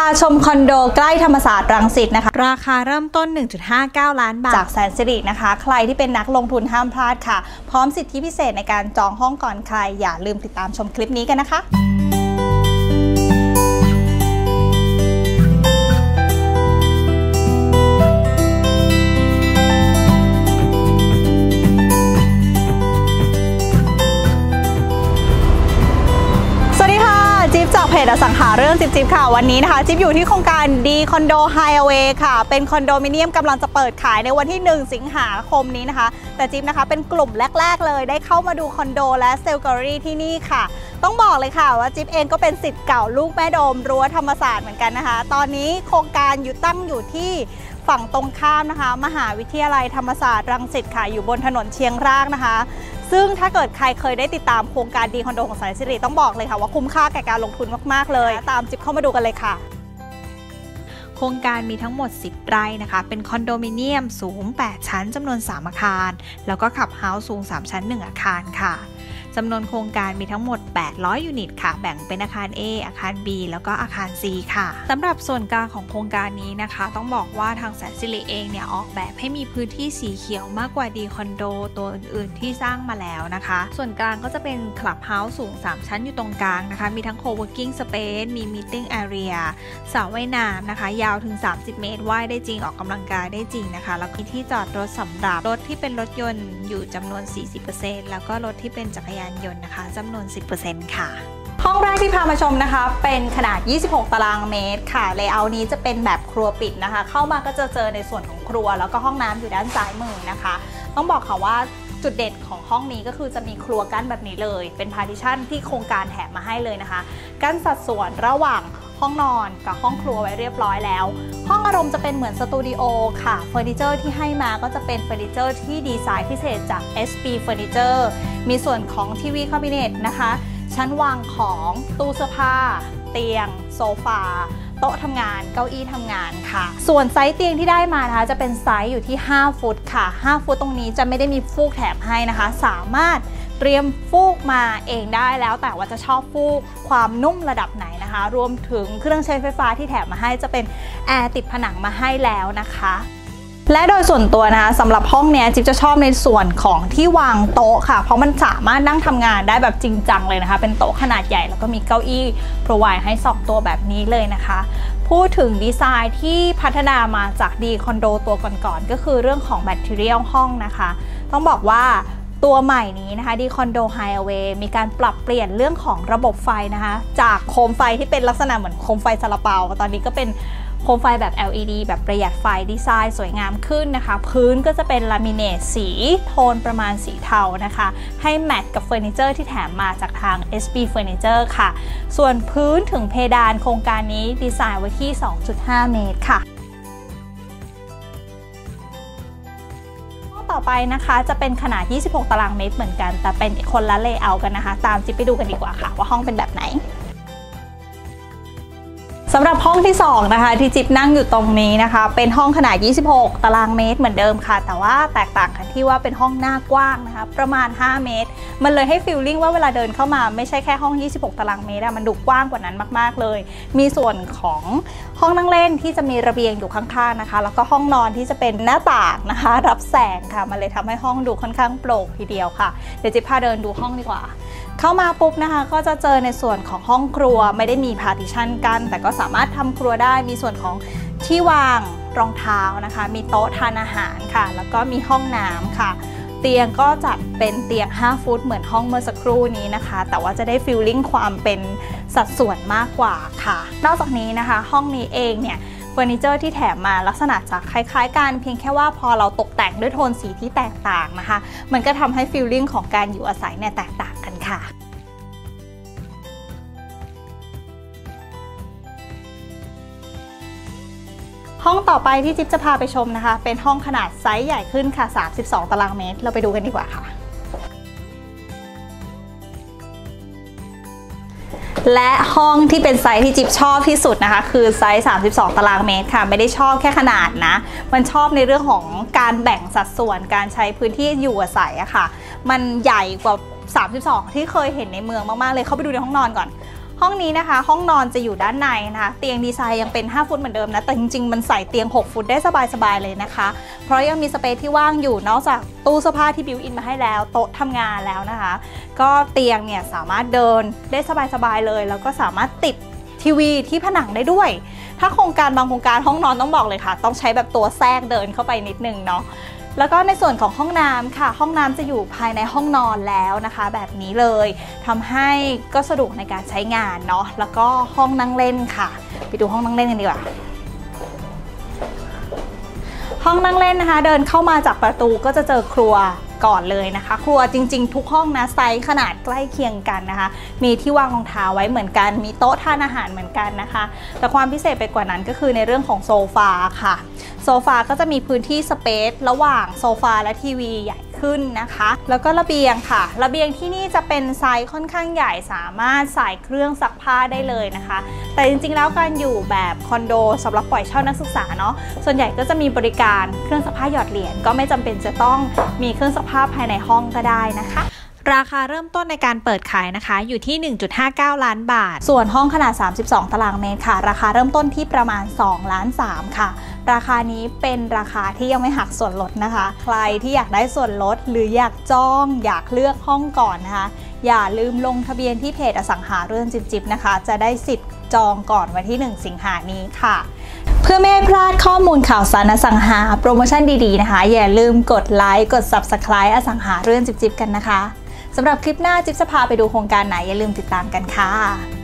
าชมคอนโดใกล้ธรรมศาสตร์รังสิตนะคะราคาเริ่มต้น 1.59 ล้านบาทจากแสนสิรินะคะใครที่เป็นนักลงทุนห้ามพลาดค่ะพร้อมสิทธิพิเศษในการจองห้องก่อนใครอย่าลืมติดตามชมคลิปนี้กันนะคะจิ๊บจากเพจอสังหาเรื่องจิ๊บค่ะวันนี้นะคะจิ๊บอยู่ที่โครงการดีคอนโดไฮเวย์ค่ะเป็นคอนโดมิเนียมกำลังจะเปิดขายในวันที่1 สิงหาคมนี้นะคะแต่จิ๊บนะคะเป็นกลุ่มแรกๆเลยได้เข้ามาดูคอนโดและเซลล์แกลเลอรี่ที่นี่ค่ะต้องบอกเลยค่ะว่าจิ๊บเองก็เป็นศิษย์เก่าลูกแม่โดมรั้วธรรมศาสตร์เหมือนกันนะคะตอนนี้โครงการตั้งอยู่ที่ฝั่งตรงข้ามนะคะมหาวิทยาลัยธรรมศาสตร์รังสิตค่ะอยู่บนถนนเชียงรากนะคะซึ่งถ้าเกิดใครเคยได้ติดตามโครงการดีคอนโดของแสนสิริต้องบอกเลยค่ะว่าคุ้มค่าแก่การลงทุนมากๆเลยตามจิ๊บเข้ามาดูกันเลยค่ะโครงการมีทั้งหมด10 ไร่นะคะเป็นคอนโดมิเนียมสูง8 ชั้นจำนวน3 อาคารแล้วก็ขับเฮาส์สูง3 ชั้น1 อาคารค่ะจำนวนโครงการมีทั้งหมด800 ยูนิตค่ะแบ่งเป็นอาคาร A อาคาร B แล้วก็อาคาร C ค่ะสำหรับส่วนกลางของโครงการนี้นะคะต้องบอกว่าทางแสนสิริเองเนี่ยออกแบบให้มีพื้นที่สีเขียวมากกว่าดีคอนโดตัวอื่นๆที่สร้างมาแล้วนะคะส่วนกลางก็จะเป็นคลับเฮาส์สูง3 ชั้นอยู่ตรงกลางนะคะมีทั้ง co-working space มี meeting area สระว่ายน้ำนะคะยาวถึง30 เมตรว่ายได้จริงออกกำลังกายได้จริงนะคะแล้วมีที่จอดรถสำหรับรถที่เป็นรถยนต์อยู่จำนวน 40% แล้วก็รถที่เป็นจักรยานยนต์นะคะจำนวน 10% ค่ะห้องแรกที่พามาชมนะคะเป็นขนาด26 ตารางเมตรค่ะเลเยอร์นี้จะเป็นแบบครัวปิดนะคะเข้ามาก็จะเจอในส่วนของครัวแล้วก็ห้องน้ำอยู่ด้านซ้ายมือนะคะต้องบอกค่ะว่าจุดเด่นของห้องนี้ก็คือจะมีครัวกั้นแบบนี้เลยเป็นพาร์ติชันที่โครงการแถมมาให้เลยนะคะกั้นสัดส่วนระหว่างห้องนอนกับห้องครัวไว้เรียบร้อยแล้วห้องอารมณ์จะเป็นเหมือนสตูดิโอค่ะเฟอร์นิเจอร์ที่ให้มาก็จะเป็นเฟอร์นิเจอร์ที่ดีไซน์พิเศษจาก SP Furniture มีส่วนของทีวีคาบิเนตนะคะชั้นวางของตู้เสื้อผ้าเตียงโซฟาโต๊ะทำงานเก้าอี้ทำงานค่ะส่วนไซส์เตียงที่ได้มานะคะจะเป็นไซส์อยู่ที่5 ฟุตค่ะ5 ฟุตตรงนี้จะไม่ได้มีฟูกแถมให้นะคะสามารถเตรียมฟูกมาเองได้แล้วแต่ว่าจะชอบฟูกความนุ่มระดับไหนนะคะรวมถึงเครื่องใช้ไฟฟ้าที่แถมมาให้จะเป็นแอร์ติดผนังมาให้แล้วนะคะและโดยส่วนตัวนะคะสำหรับห้องนี้จิ๊บจะชอบในส่วนของที่วางโต๊ะค่ะเพราะมันสามารถนั่งทำงานได้แบบจริงจังเลยนะคะเป็นโต๊ะขนาดใหญ่แล้วก็มีเก้าอี้โปรไวด์ให้2 ตัวแบบนี้เลยนะคะพูดถึงดีไซน์ที่พัฒนามาจากดีคอนโดตัวก่อนๆก็คือเรื่องของแมททีเรียลห้องนะคะต้องบอกว่าตัวใหม่นี้นะคะดีคอนโดไฮเวย์มีการปรับเปลี่ยนเรื่องของระบบไฟนะคะจากโคมไฟที่เป็นลักษณะเหมือนโคมไฟซาลาเปาตอนนี้ก็เป็นโคมไฟแบบ LED แบบประหยัดไฟดีไซน์สวยงามขึ้นนะคะพื้นก็จะเป็นลามิเนตสีโทนประมาณสีเทานะคะให้แมทกับเฟอร์นิเจอร์ที่แถมมาจากทาง SP Furniture ค่ะส่วนพื้นถึงเพดานโครงการนี้ดีไซน์ไว้ที่ 2.5 เมตรค่ะต่อไปนะคะจะเป็นขนาด26 ตารางเมตรเหมือนกันแต่เป็นคนละเลเยอร์กันนะคะตามจิ๊บไปดูกันดีกว่าค่ะว่าห้องเป็นแบบไหนสำหรับห้องที่2นะคะที่จิ๊บนั่งอยู่ตรงนี้นะคะเป็นห้องขนาด26 ตารางเมตรเหมือนเดิมค่ะแต่ว่าแตกต่างกันที่ว่าเป็นห้องหน้ากว้างนะคะประมาณ5 เมตรมันเลยให้ฟีลลิ่งว่าเวลาเดินเข้ามาไม่ใช่แค่ห้อง26 ตารางเมตรมันดูกว้างกว่านั้นมากๆเลยมีส่วนของห้องนั่งเล่นที่จะมีระเบียงอยู่ข้างๆนะคะแล้วก็ห้องนอนที่จะเป็นหน้าต่างนะคะรับแสงค่ะมันเลยทำให้ห้องดูค่อนข้างโปร่งทีเดียวค่ะเดี๋ยวจิ๊บพาเดินดูห้องดีกว่าเข้ามาปุ๊บนะคะก็จะเจอในส่วนของห้องครัวไม่ได้มีพาร์ติชันกันแต่ก็สามารถทำครัวได้มีส่วนของที่วางรองเท้านะคะมีโต๊ะทานอาหารค่ะแล้วก็มีห้องน้ำค่ะเตียงก็จัดเป็นเตียง5 ฟุตเหมือนห้องเมื่อสักครู่นี้นะคะแต่ว่าจะได้ฟีลลิ่งความเป็นสัดส่วนมากกว่าค่ะนอกจากนี้นะคะห้องนี้เองเนี่ยเฟอร์นิเจอร์ที่แถมมาลักษณะจะคล้ายๆกันเพียงแค่ว่าพอเราตกแต่งด้วยโทนสีที่แตกต่างนะคะมันก็ทำให้ฟีลลิ่งของการอยู่อาศัยเนี่ยแตกต่างกันค่ะห้องต่อไปที่จิ๊บจะพาไปชมนะคะเป็นห้องขนาดไซส์ใหญ่ขึ้นค่ะ32 ตารางเมตรเราไปดูกันดีกว่าค่ะและห้องที่เป็นไซส์ที่จิ๊บชอบที่สุดนะคะคือไซส์32 ตารางเมตรค่ะไม่ได้ชอบแค่ขนาดนะมันชอบในเรื่องของการแบ่งสัดส่วนการใช้พื้นที่อยู่อาศัยอะค่ะมันใหญ่กว่า32ที่เคยเห็นในเมืองมากๆเลยเข้าไปดูในห้องนอนก่อนห้องนี้นะคะห้องนอนจะอยู่ด้านในนะคะเตียงดีไซน์ยังเป็น5ฟุตเหมือนเดิมนะแต่จริงๆมันใส่เตียง6ฟุตได้สบายๆเลยนะคะเพราะยังมีสเปซที่ว่างอยู่นอกจากตู้เสื้อผ้าที่บิวอินมาให้แล้วโต๊ะทำงานแล้วนะคะก็เตียงเนี่ยสามารถเดินได้สบายๆเลยแล้วก็สามารถติดทีวีที่ผนังได้ด้วยถ้าโครงการบางโครงการห้องนอนต้องบอกเลยค่ะต้องใช้แบบตัวแทรกเดินเข้าไปนิดนึงเนาะแล้วก็ในส่วนของห้องน้ำค่ะห้องน้ำจะอยู่ภายในห้องนอนแล้วนะคะแบบนี้เลยทำให้ก็สะดวกในการใช้งานเนาะแล้วก็ห้องนั่งเล่นค่ะไปดูห้องนั่งเล่นกันดีกว่าห้องนั่งเล่นนะคะเดินเข้ามาจากประตูก็จะเจอครัวก่อนเลยนะคะครัวจริงๆทุกห้องนะไซส์ขนาดใกล้เคียงกันนะคะมีที่วางรองเท้าไว้เหมือนกันมีโต๊ะทานอาหารเหมือนกันนะคะแต่ความพิเศษไปกว่านั้นก็คือในเรื่องของโซฟาค่ะโซฟาก็จะมีพื้นที่สเปซระหว่างโซฟาและทีวีใหญ่ขึ้นนะคะแล้วก็ระเบียงค่ะระเบียงที่นี่จะเป็นไซส์ค่อนข้างใหญ่สามารถใส่เครื่องซักผ้าได้เลยนะคะแต่จริงๆแล้วการอยู่แบบคอนโดสำหรับปล่อยเช่านักศึกษาเนาะส่วนใหญ่ก็จะมีบริการเครื่องซักผ้าหยอดเหรียญก็ไม่จำเป็นจะต้องมีเครื่องซักผ้าภายในห้องก็ได้นะคะราคาเริ่มต้นในการเปิดขายนะคะอยู่ที่ 1.59 ล้านบาทส่วนห้องขนาด32ตารางเมตรค่ะราคาเริ่มต้นที่ประมาณ2.3 ล้านค่ะราคานี้เป็นราคาที่ยังไม่หักส่วนลดนะคะใครที่อยากได้ส่วนลดหรืออยากจองอยากเลือกห้องก่อนนะคะอย่าลืมลงทะเบียนที่เพจอสังหาเรื่องจิ๊บนะคะจะได้สิทธิ์จองก่อนวันที่1 สิงหาคมนี้ค่ะเพื่อไม่ให้พลาดข้อมูลข่าวสารอสังหาโปรโมชั่นดีๆนะคะอย่าลืมกดไลค์กด Subscribe อสังหาเรื่องจิ๊บกันนะคะสำหรับคลิปหน้าจิ๊บจะพาไปดูโครงการไหนอย่าลืมติดตามกันค่ะ